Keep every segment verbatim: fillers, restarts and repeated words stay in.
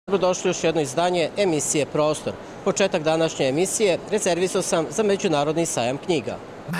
Dobrodošli u još jedno izdanje emisije Prostor. Početak današnje emisije rezervisao sam za Međunarodni sajam knjiga.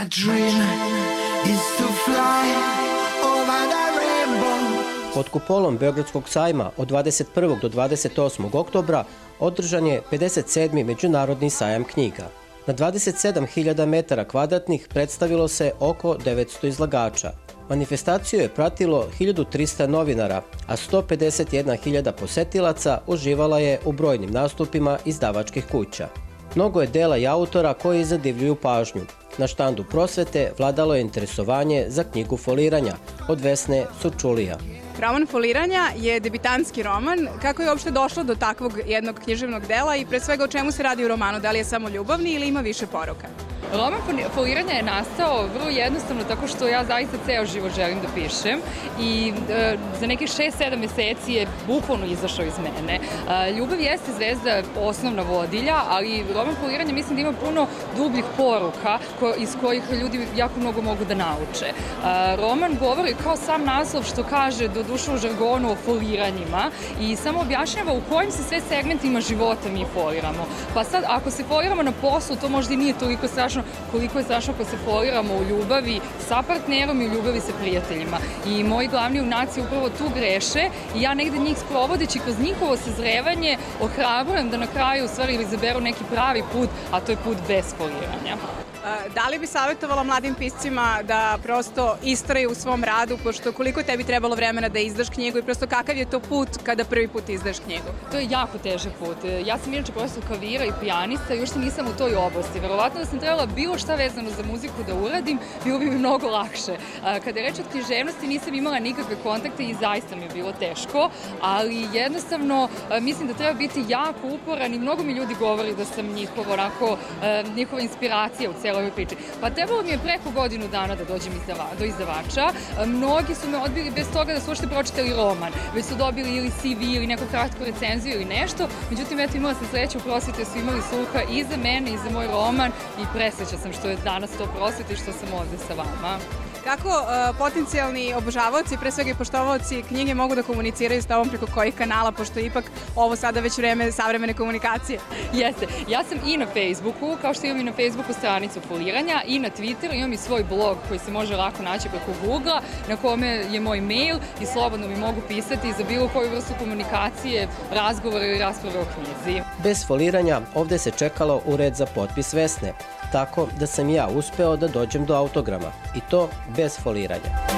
Pod kupolom Beogradskog sajma od dvadeset prvog do dvadeset osmog oktobra održan je pedeset sedmi Međunarodni sajam knjiga. Na dvadeset sedam hiljada metara kvadratnih predstavilo se oko devetsto izlagača. Manifestaciju je pratilo hiljadu trista novinara, a sto pedeset jedna hiljada posetilaca uživala je u brojnim nastupima izdavačkih kuća. Mnogo je dela i autora koji zadivljuju pažnju. Na štandu Prosvete vladalo je interesovanje za knjigu foliranja od Vesne Surčulija. Roman Foliranja je debitanski roman. Kako je uopšte došlo do takvog jednog književnog dela i pre svega o čemu se radi u romanu? Da li je samo ljubavni ili ima više poruka? Roman Foliranja je nastao vrlo jednostavno tako što ja zaista ceo život želim da pišem i e, za nekih šest sedam meseci je bukvalno izašao iz mene. E, Ljubav jeste zvezda osnovna vodilja, ali Roman Foliranja mislim da ima puno dubljih poruka ko, iz kojih ljudi jako mnogo mogu da nauče. E, roman govori kao sam naslov što kaže do duše u žargonu o foliranjima i samo objašnjava u kojim se sve segmentima života mi foliramo. Pa sad ako se foliramo na poslu to možda i nije toliko strašno koliko je strašno ako se foliramo u ljubavi sa partnerom i u ljubavi sa prijateljima. I moji glavni junaci upravo tu greše i ja negde njih sprovodeći kroz njihovo sazrevanje ohrabrujem da na kraju u stvari izaberu neki pravi put, a to je put bez foliranja. Da li bi savjetovala mladim piscima da prosto istraju u svom radu, pošto koliko tebi trebalo vremena da izdaš knjigu i prosto kakav je to put kada prvi put izdaš knjigu? To je jako težak put. Ja sam inače profesor klavira i pijanista i uopšte nisam u toj oblasti. Verovatno da sam trebala bilo šta vezano za muziku da uradim, bilo bi mi mnogo lakše. Kada je reč od književnosti nisam imala nikakve kontakte i zaista mi je bilo teško, ali jednostavno mislim da treba biti jako uporan i mnogo mi ljudi govori da sam njihova, onako, njihova inspiracija u celoj ovoj priči. Pa trebalo mi je preko godinu dana da dođem do izdavača. Mnogi su me odbili bez toga da su uopšte pročitali roman. Već su dobili ili C V ili neku kratku recenziju ili nešto. Međutim, eto, imala sam sreću u Prosvete, su imali sluha i za mene i za moj roman i presreća sam što je danas to Prosvete i što sam ovde sa vama. Kako uh, potencijalni obožavaoci, pre svega i poštovaoci knjige mogu da komuniciraju s tobom preko kojih kanala, pošto je ipak ovo sada već vreme savremene komunikacije? Jeste. Ja sam i na Facebooku, kao što imam i na Facebooku stranicu Foliranja, i na Twitteru imam i svoj blog koji se može lako naći preko Google-a, na kome je moj mail i slobodno mi mogu pisati za bilo koju vrstu komunikacije, razgovora ili rasprave o knjizi. Bez foliranja ovde se čekalo u red za potpis Vesne, tako da sam ja uspeo da dođem do autograma i to bez foliranja.